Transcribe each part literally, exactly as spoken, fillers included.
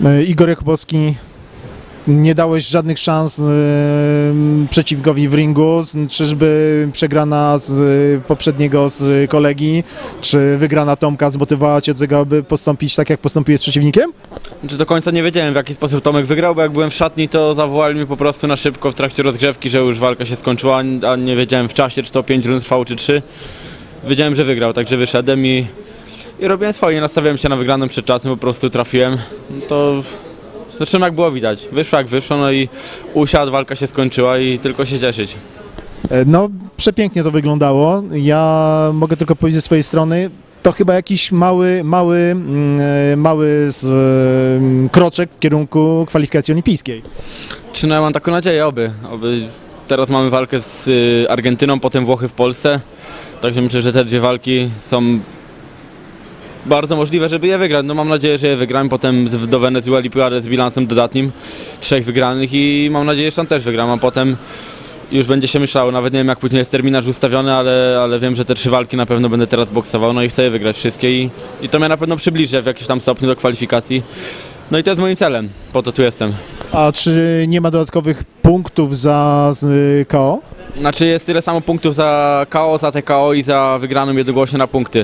Igor Jakubowski, nie dałeś żadnych szans yy, przeciwnikowi w ringu, czyżby przegrana z poprzedniego z kolegi, czy wygrana Tomka zmotywowała Cię do tego, aby postąpić tak, jak postąpiłeś z przeciwnikiem? Czy do końca nie wiedziałem, w jaki sposób Tomek wygrał, bo jak byłem w szatni, to zawołali mnie po prostu na szybko w trakcie rozgrzewki, że już walka się skończyła, a nie wiedziałem w czasie, czy to pięć rund trwało, czy trzy. Wiedziałem, że wygrał, także wyszedłem i, i robiłem swoje, nie nastawiałem się na wygraną przed czasem, po prostu trafiłem. To zresztą jak było widać, wyszło jak wyszło, no i usiadł, walka się skończyła i tylko się cieszyć. No, przepięknie to wyglądało. Ja mogę tylko powiedzieć ze swojej strony, to chyba jakiś mały, mały, mały z, kroczek w kierunku kwalifikacji olimpijskiej. Czy no ja mam taką nadzieję, oby. oby. Teraz mamy walkę z Argentyną, potem Włochy w Polsce, także myślę, że te dwie walki są bardzo możliwe, żeby je wygrać. No mam nadzieję, że je wygram, potem do Wenezueli pojadę z bilansem dodatnim, trzech wygranych i mam nadzieję, że tam też wygram, a potem już będzie się myślało, nawet nie wiem jak później jest terminarz ustawiony, ale, ale wiem, że te trzy walki na pewno będę teraz boksował, no i chcę je wygrać wszystkie i, i to mnie na pewno przybliży w jakimś tam stopniu do kwalifikacji. No i to jest moim celem, po to tu jestem. A czy nie ma dodatkowych punktów za K O? Znaczy jest tyle samo punktów za K O, za T K O i za wygraną jednogłośnie na punkty.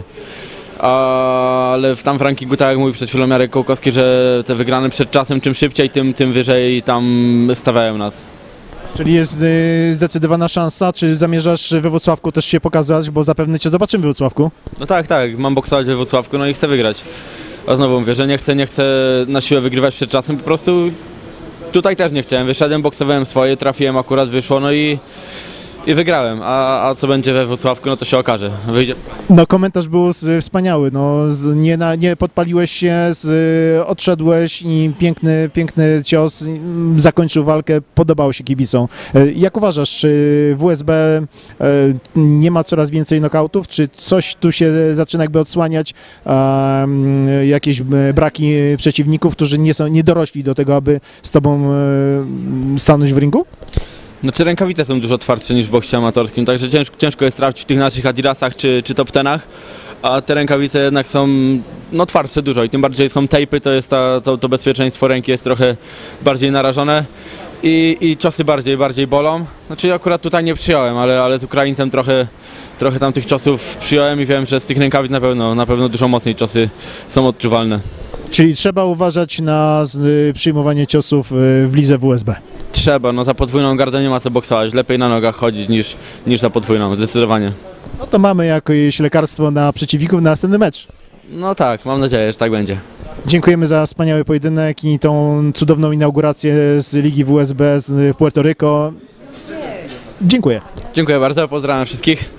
Ale w tam w rankingu, tak jak mówił przed chwilą Jarek Kołkowski, że te wygrane przed czasem, czym szybciej, tym, tym wyżej tam stawiają nas. Czyli jest y, zdecydowana szansa, czy zamierzasz we Włocławku też się pokazać, bo zapewne Cię zobaczymy we Włocławku? No tak, tak, mam boksować we Włocławku, no i chcę wygrać. A znowu mówię, że nie chcę, nie chcę na siłę wygrywać przed czasem, po prostu tutaj też nie chciałem, wyszedłem, boksowałem swoje, trafiłem, akurat wyszło, no i I wygrałem, a, a co będzie we Włocławku, no to się okaże. Wyjdzie. No komentarz był z, wspaniały, no, z, nie, na, nie podpaliłeś się, z, odszedłeś i piękny, piękny cios m, zakończył walkę, podobało się kibicom. E, jak uważasz, czy W S B e, nie ma coraz więcej nokautów, czy coś tu się zaczyna jakby odsłaniać, e, jakieś braki przeciwników, którzy nie, są, nie dorośli do tego, aby z Tobą e, stanąć w ringu? Znaczy rękawice są dużo twardsze niż w boksie amatorskim, także ciężko, ciężko jest trafić w tych naszych Adidasach czy, czy top tenach, a te rękawice jednak są no, twardsze dużo i tym bardziej są tejpy, to jest ta, to, to bezpieczeństwo ręki jest trochę bardziej narażone i, i ciosy bardziej, bardziej bolą. Znaczy akurat tutaj nie przyjąłem, ale, ale z Ukraińcem trochę, trochę tam tych ciosów przyjąłem i wiem, że z tych rękawic na pewno, na pewno dużo mocniej ciosy są odczuwalne. Czyli trzeba uważać na przyjmowanie ciosów w lidze W S B? Trzeba, no za podwójną gardę nie ma co boksować, lepiej na nogach chodzić niż, niż za podwójną, zdecydowanie. No to mamy jakieś lekarstwo na przeciwników na następny mecz. No tak, mam nadzieję, że tak będzie. Dziękujemy za wspaniały pojedynek i tą cudowną inaugurację z Ligi W S B w Puerto Rico. Dziękuję. Dziękuję bardzo, pozdrawiam wszystkich.